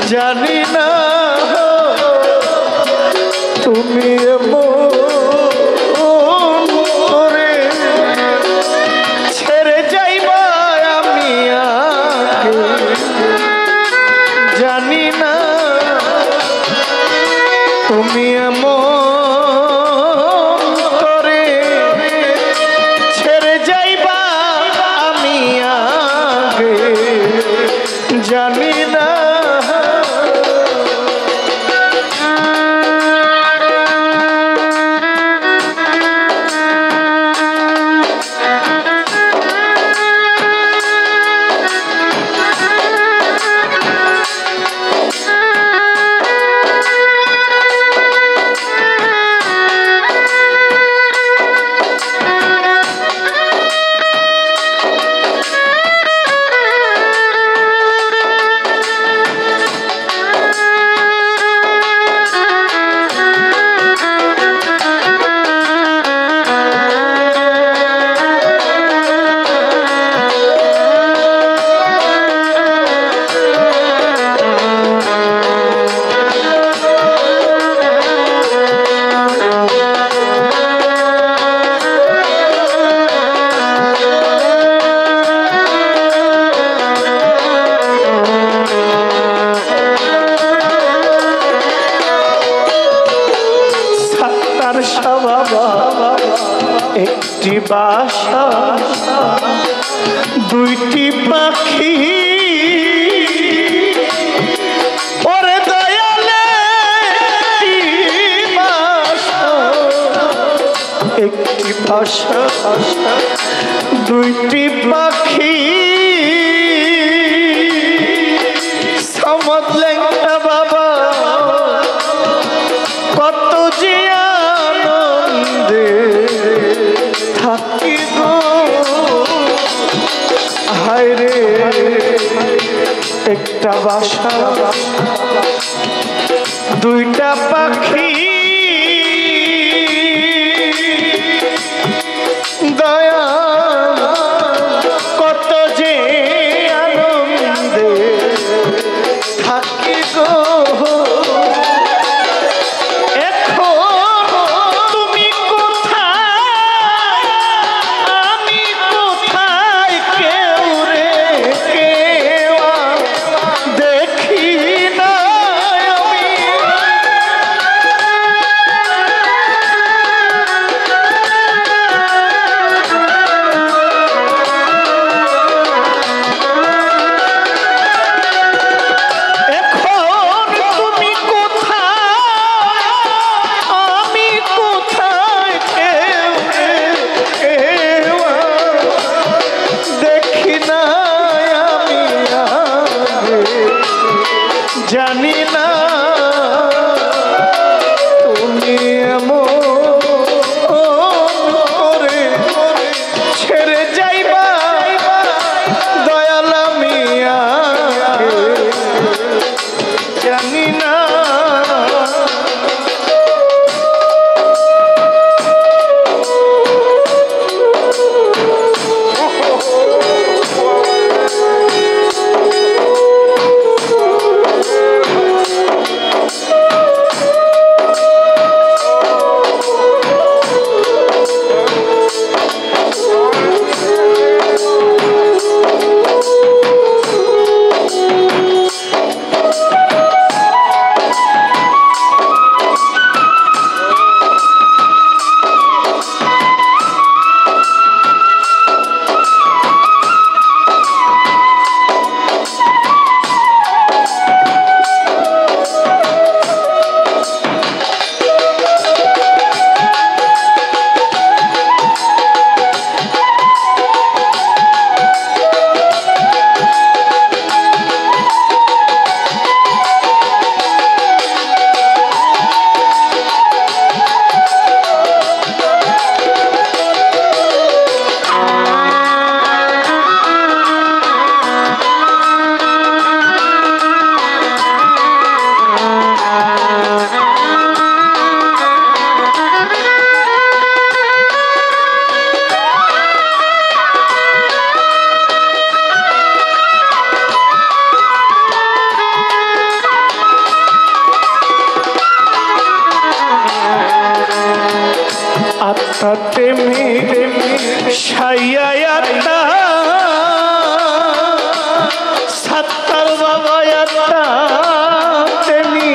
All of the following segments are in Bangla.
জানি না তুমি এমন করে ছেড়ে যাইবা আমি জানি না তুমি এমন করে ছেড়ে যাইবা আমি জানি না একটি বাসা দুইটি পাখি ওরে দয়ালে একটি বাসা দুইটি পাখি সমতলেন বাবা কত যে আনন্দে থাকি গো হায় রে একটা বাসা দুইটা পাখি দয়া কত যে আনন্দে থাকি গো জানি না তুমি এমন করে ছেড়ে যাইবা দয়াল আমি জানি না তেমি সাইয়াতা সাত্তার বাবায়াতা তেমি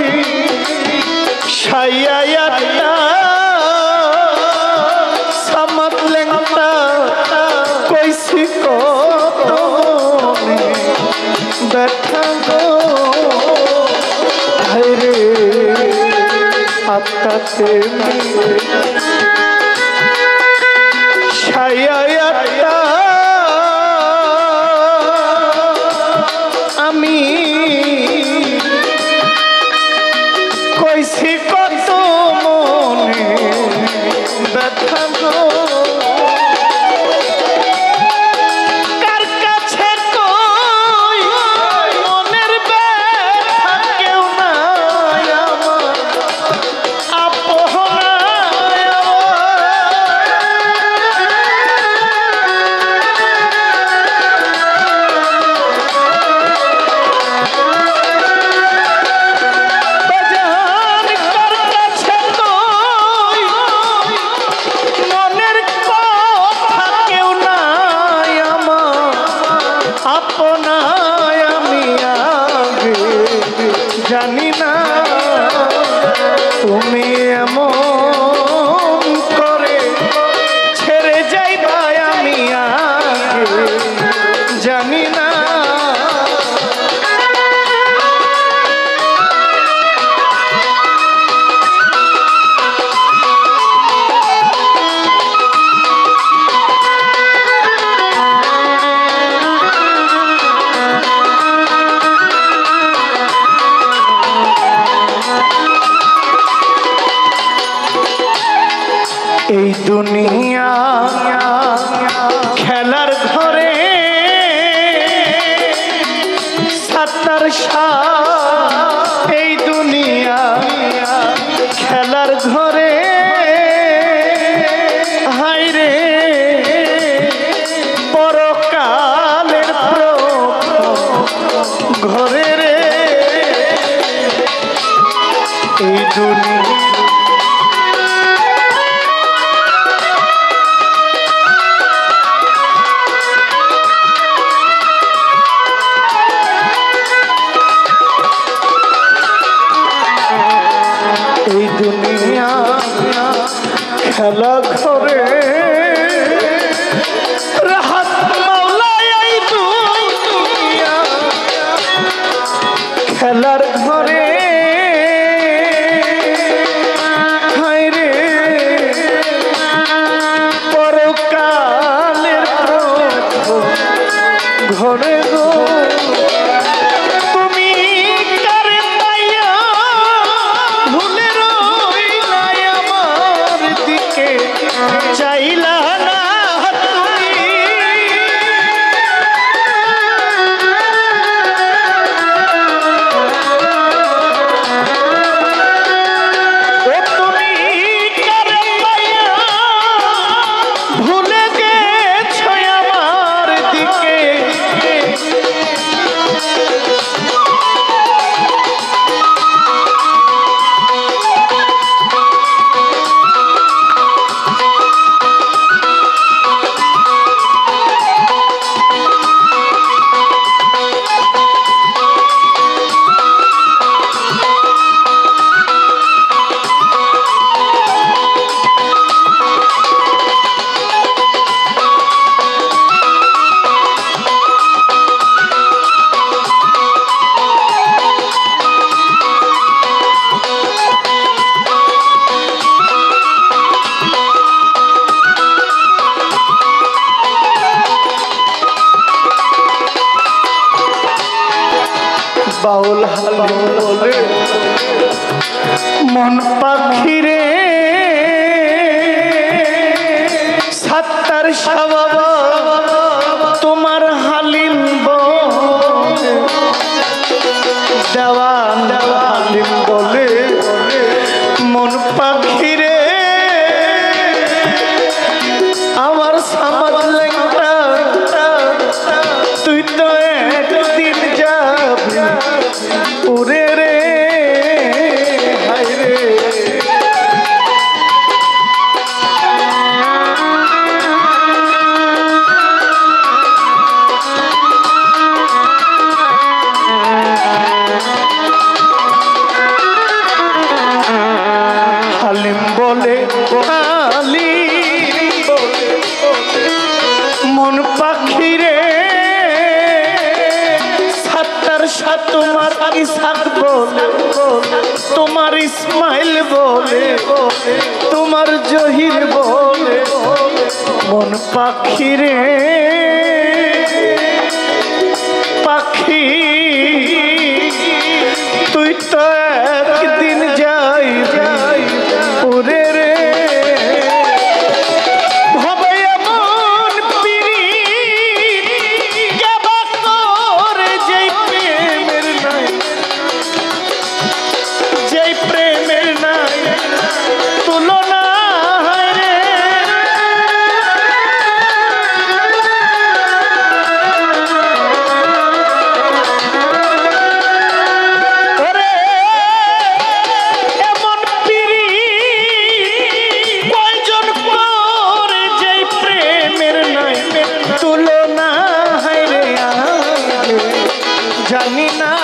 সাইয়াতা সামাত লেংটা কইছি কত ব্যথা গো হায়রে আত্মা তেমি ছায়াটা আমি কইছি কত মনে ব্যথা গো কার কাছে কই মনের ব্যথা কেউ নাই আমার আপন জানি না তুমি এমন করে ছেড়ে যাইবা আমি আগে জানি না এই দুনিয়া খেলার ঘরে সাত্তার শাহ এই দুনিয়া খেলার ঘরে হায়রে পরকালের ঘরে রে এই দুনিয়া এই দুনিয়া খেলা ঘরে রাহাত মাওলা এই দুনিয়া খেলার ঘরে হায়রে পরকালের ঘরে গো চাইলা না তুমি তুমি কারে পাইয়া ভুলে গেছো আমার দিকে বাউল হালিম বলে মন পাখিরে সাত্তার শাহ বাবা তোমার হালিম দেওয়ান হালিম বলে মন পাখিরে আমার সামাদ লেখা তুই তো একদিন যাবি উড়ে রে হায় রে ইসাক বলে, তোমার ইসমাইল বলে, তোমার জহির বলে, মন পাখি রে পাখি তুই তো একদিন যাই উড়ে রে। জানি না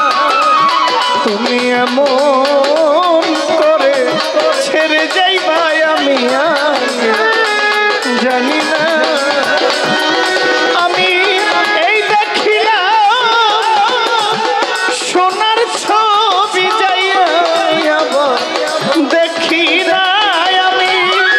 তুমি এমন করে ছেড়ে যাইবা আমি জানি না। আমি এই দেখিলাম সোনার ছবি যাইয়া দেখি না আমি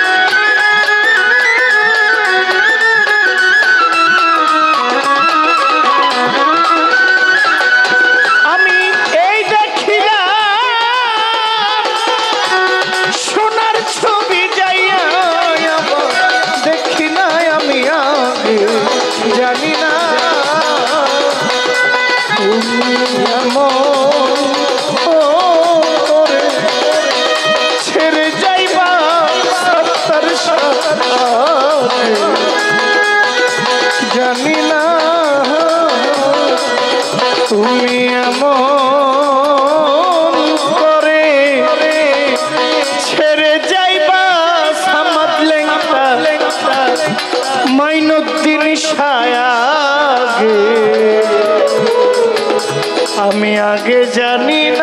জানি না তুমি এমন করে ছেড়ে যাইবা সত্তর জানি না তুমি এমন করে ছেড়ে যাইবা সামাদ লেংটা মাইনুদ্দিন শায়াগে আমি আগে জানি